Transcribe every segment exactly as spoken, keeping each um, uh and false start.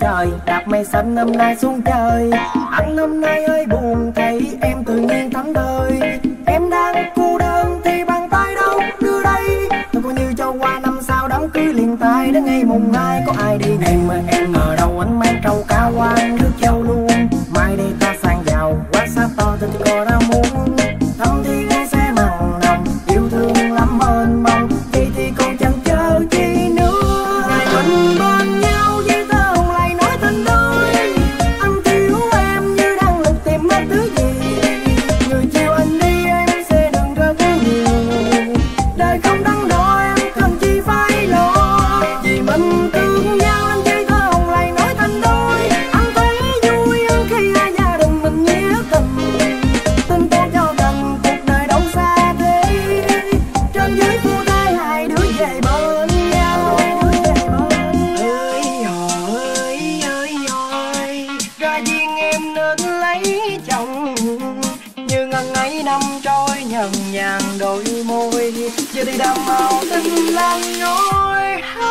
trời, đạp mây xanh hôm nay xuống trời. Anh hôm nay hơi buồn, thấy em tự nhiên thánh thơi. Em đang cô đơn thì bàn tay đâu đưa đây. Tôi coi như cho qua năm sau đám cưới liền tay. Đến ngày mùng hai có ai đi em mà em ở đâu, anh mang trâu cá qua nước châu luôn. Mai đây ta sang giàu, quá xa to tình cò ra muốn. Thăm thì con sẽ mặn nồng, yêu thương lắm mênh mông. Vậy thì còn chẳng chờ chi nữa. Ngày mình bên nhau với thơ hồng lại nói tình đôi. Anh thiếu em như đang lục tìm mất thứ gì. Người chiều anh đi em sẽ đừng rất nhiều. Đời không đắn đo em cần chi phải lo. Vì mình thương nhau anh chơi thơ hồng lại nói tình đôi. Anh thấy vui hơn khi hai gia đình mình nghĩa tình. Tin tôi cho gần cuộc đời đâu xa thế. Trên dưới phu thê hai đứa về bên nhau. Ơi hò ơi ơi ơi, ra duyên em nên lấy chồng. Như ngần ấy năm trôi nhần nhàn đôi môi. Giờ thì đầm màu tình lan nhối.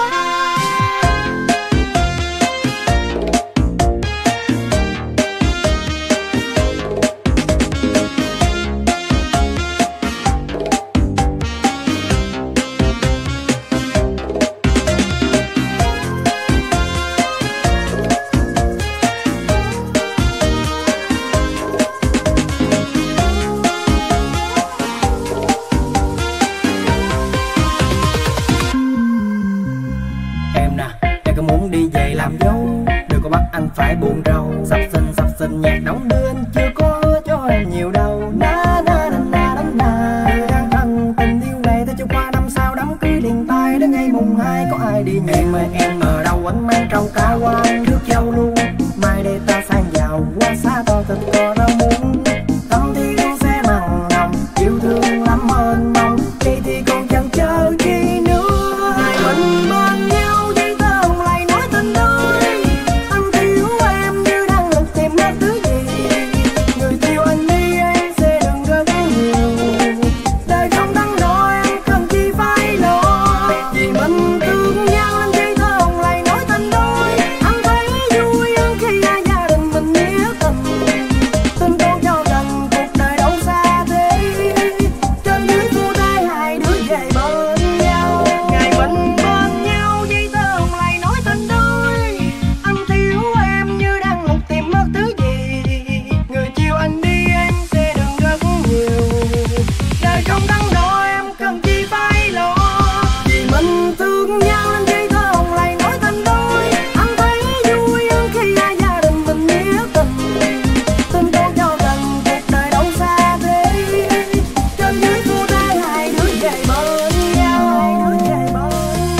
Em nè, em có muốn đi về làm dâu. Đừng có bắt anh phải buồn rầu. Sắp sinh sắp sinh nhạc đóng đưa anh chưa có hứa cho em nhiều đâu. Na na na na na na. Tôi đang thân tình yêu này ta cho qua năm sau đám cưới liền tay. Đến ngày mùng hai có ai đi em ơi em ở đâu, anh mang trâu cá qua nước châu luôn. Mai đây ta sang giàu, quá xa to tình cò ra muốn. Tâm thì con sẽ mặn nồng, yêu thương lắm mênh mông. Vậy thì còn chẳng chờ chi nữa. Ngày mình bên nhau với thơ hồng lại nói tình đôi. Anh thiếu em như đang lục tìm mất thứ gì. Người thiếu anh đi em sẽ đừng rất nhiều. Đời không đắn đo em cần chi phải lo. Vì mình thương nhau anh với thơ hồng lại nói tình đôi. Anh thấy vui hơn khi hai gia đình mình nghĩa tình. Tin tôi cho gần cuộc đời đâu xa thế. Trên dưới phu thê hai đứa về bên nhau. Ngày mình bên nhau với thơ hồng lại nói tình đôi. Anh thiếu em như đang lục tìm mất thứ gì. Người chiều anh đi em sẽ đừng rất nhiều. Đời không đắn đo em cần chi phải lo. Vì mình thương nhau anh với thơ hồng lại nói tình đôi. Anh thấy vui hơn khi hai gia đình mình nghĩa tình. Tin tôi cho gần cuộc đời đâu xa thế. Trên dưới phu thê hai đứa về bên nhau. Hai đứa về bên nhau.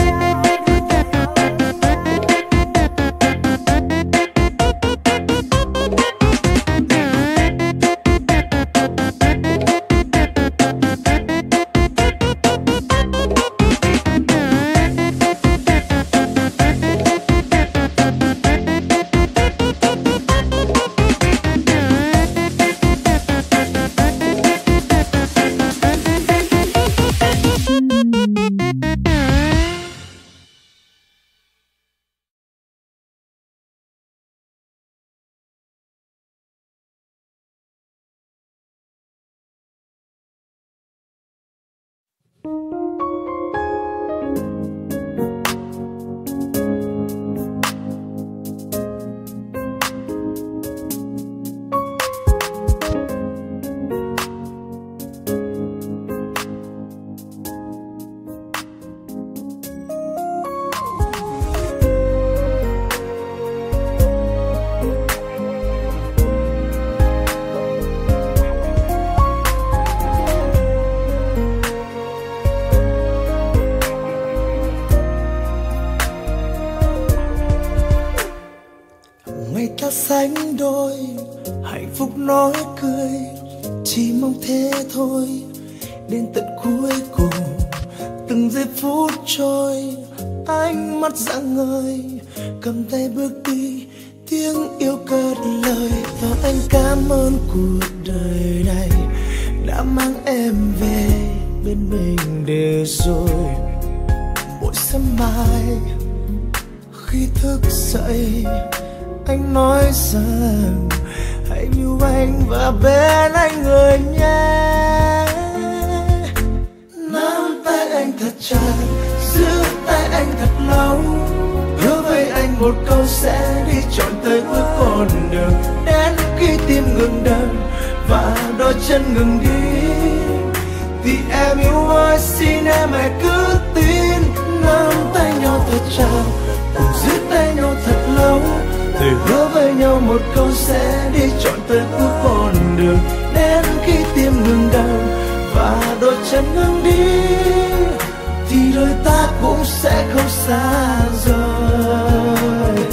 Ngày ta sánh đôi, hạnh phúc nói cười, chỉ mong thế thôi. Đến tận cuối cùng, từng giây phút trôi, ánh mắt rạng ngời, cầm tay bước đi, tiếng yêu cất lời. Và anh cảm ơn cuộc đời này đã mang em về bên mình để rồi. Mỗi sớm mai khi thức dậy anh nói rằng hãy yêu anh và bên anh người nhé. Nắm tay anh thật chặt, giữ tay anh thật lâu, hứa với anh một câu sẽ đi trọn tới cuối con đường, đến khi tim ngừng đập và đôi chân ngừng đi. Vì em yêu ơi xin em hãy cứ tin, nắm tay nhau thật chặt, cùng giữ tay nhau thật lâu, thề hứa với nhau một câu sẽ đi trọn tới cuối con đường, đến khi tim ngừng đập và đôi chân ngừng đi, thì đôi ta cũng sẽ không xa rời.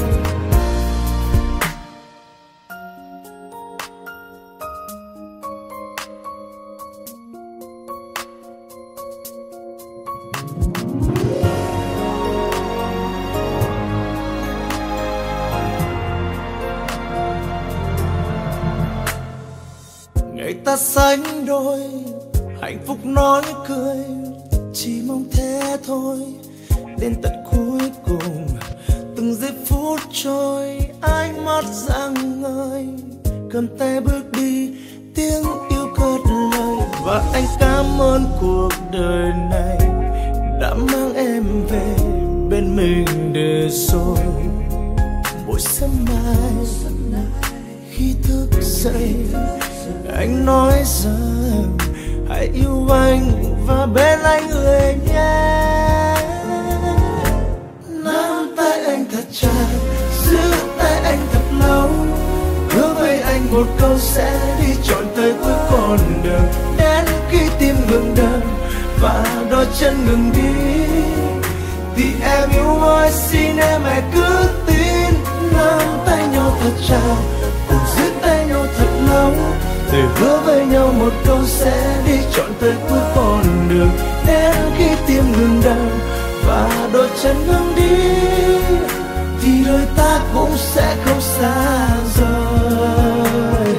Ngày ta sánh đôi, hạnh phúc nói cười, chỉ mong thế thôi, đến tận cuối cùng. Từng giây phút trôi, ánh mắt rạng ngời, cầm tay bước đi, tiếng yêu cất lời. Và anh cảm ơn cuộc đời này đã mang em về bên mình để rồi. Mỗi sớm mai khi thức dậy, anh nói rằng hãy yêu anh và bên anh người nhé. Nắm tay anh thật chặt, giữ tay anh thật lâu, hứa với anh một câu sẽ đi trọn tới cuối con đường, đến khi tim ngừng đập và đôi chân ngừng đi. Thì em yêu ơi xin em hãy cứ tin, nắm tay nhau thật chặt, cùng giữ tay nhau thật lâu, để hứa với nhau một câu sẽ đi trọn tới cuối con đường, đến khi tim ngừng đập và đôi chân ngừng đi, thì đôi ta cũng sẽ không xa rời.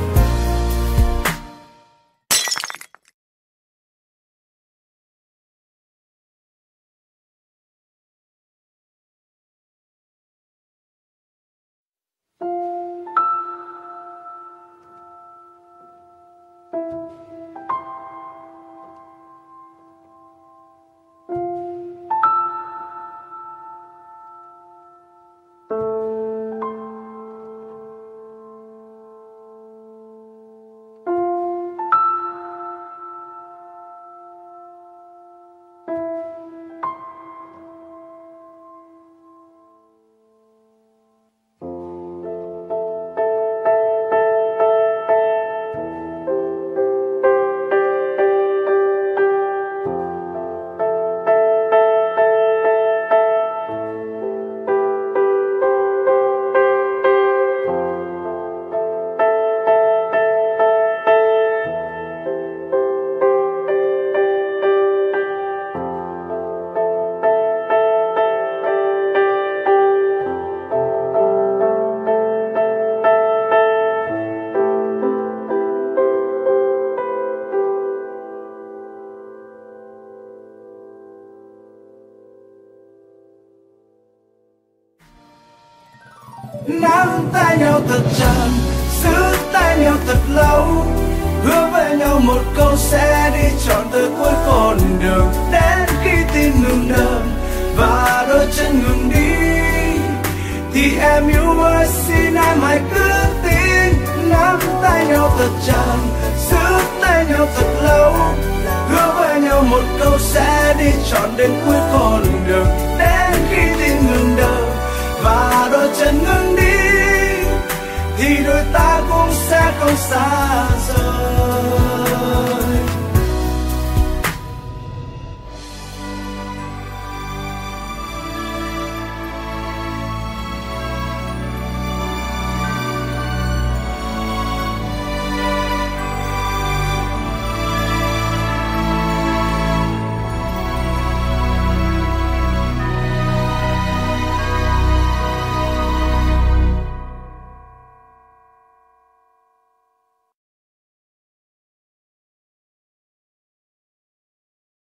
Nắm tay nhau thật chặt, giữ tay nhau thật lâu, hứa với nhau một câu sẽ đi trọn tới cuối con đường, đến khi tim ngừng đập và đôi chân ngừng đi. Thì em yêu ơi xin em hãy cứ tin, nắm tay nhau thật chặt, giữ tay nhau thật lâu, hứa với nhau một câu sẽ đi trọn đến cuối con đường, đến khi tim ngừng đập và đôi chân ngừng đi, thì đôi ta cũng sẽ không xa rời.